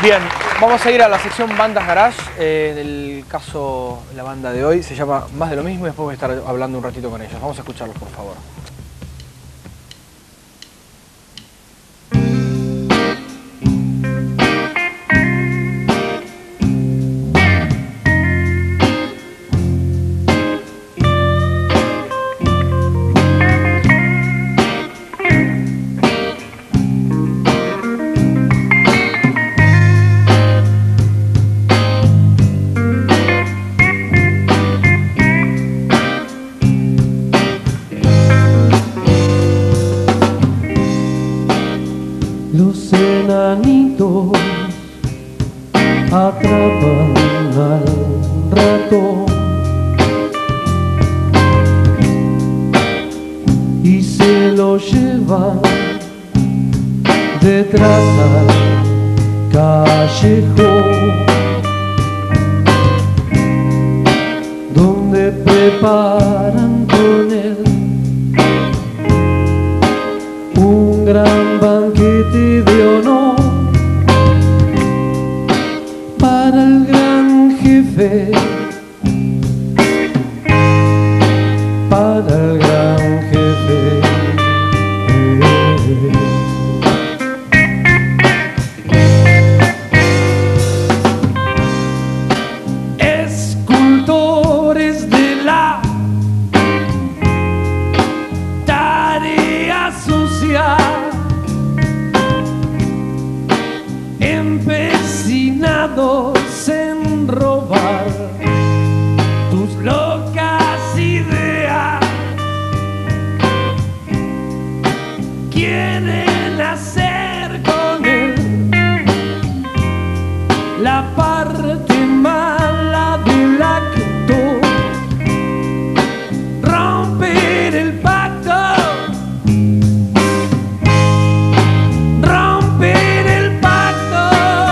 Bien, vamos a ir a la sección Bandas Garage. Del caso, la banda de hoy se llama Más de lo Mismo y después voy a estar hablando un ratito con ellos. Vamos a escucharlos, por favor. Los enanitos atrapan al ratón y se lo llevan detrás al callejón, donde preparan con él un gran banquete de honor para el gran jefe, para el gran jefe. Escultores de la tarea social, empecinados en robar tus locas ideas, quieren hacer con él la parte mala del acto, romper el pacto, romper el pacto.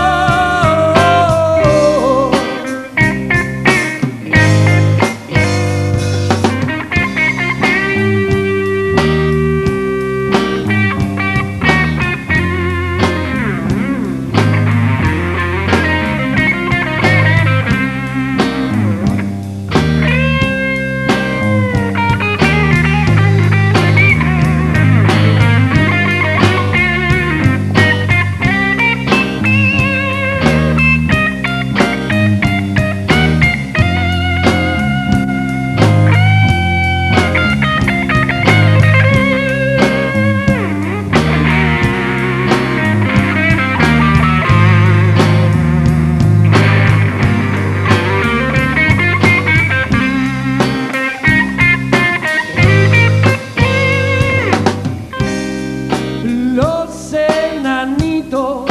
Los enanitos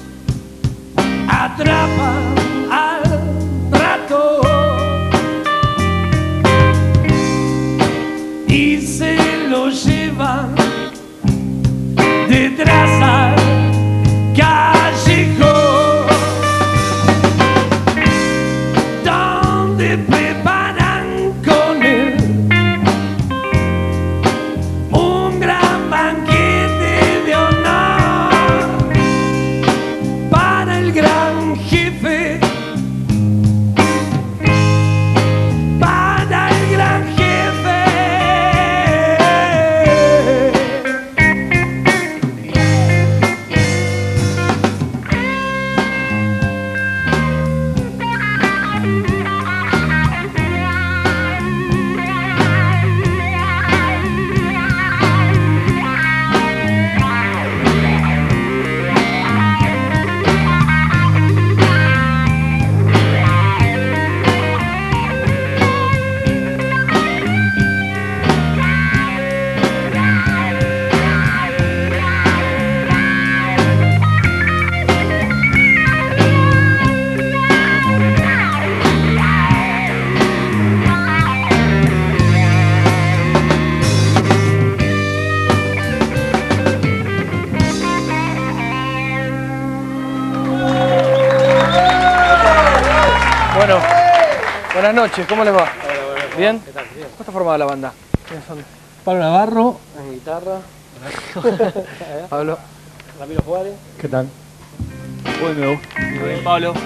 atrapan al ratón y se lo llevan detrás al callejón, donde preparan con él un gran banquete de honor para el gran jefe, para el gran jefe. Bueno, buenas noches, ¿cómo les va? ¿Bien? ¿Qué tal? Bien. ¿Cómo está formada la banda? ¿Quiénes son? Pablo Navarro, En guitarra, Pablo. Ramiro Juárez. ¿qué tal? Uy, me gusta. Muy bien, Pablo.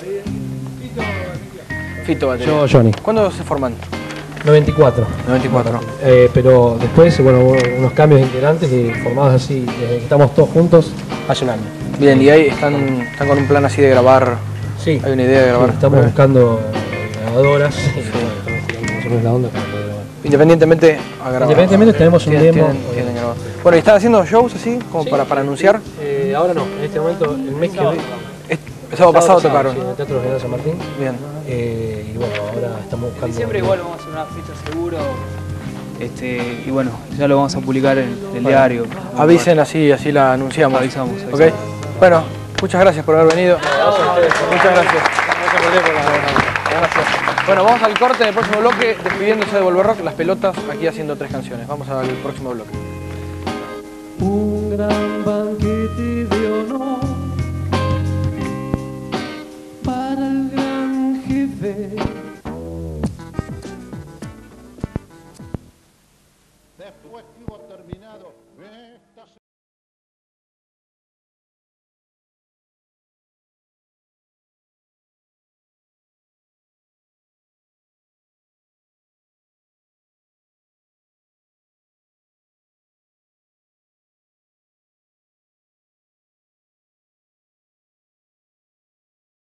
Fito, batería. Yo, Johnny. ¿Cuándo se forman? 94. 94. Pero después, bueno, hubo unos cambios de integrantes y formados así, desde que estamos todos juntos, hace un año. Bien, y ahí están con un plan así de grabar. Sí. Hay una idea de grabar. Sí, estamos buscando grabadoras. Y bueno, estamos tirando más o menos la onda para poder grabar. Independientemente a grabar. Independientemente tenemos un demo. Tienen grabado. Bueno, ¿y están haciendo shows así como Sí. para anunciar? Ahora no, en este momento, el mes que viene. El sábado pasado tocaron. Sí, en el Teatro General San Martín. Bien. Y bueno, ahora estamos buscando. Siempre igual vamos a hacer una fiesta seguro. Y bueno, ya lo vamos a publicar en el diario. Avisen así la anunciamos. Avisamos. ¿Ok? Bueno, muchas gracias por haber venido. Muchas gracias. Gracias. Bueno, vamos al corte del próximo bloque, despidiéndose de Volver Rock, Las Pelotas, aquí haciendo 3 canciones. Vamos al próximo bloque. Un gran banquete de honor para el gran jefe. Después que hubo terminado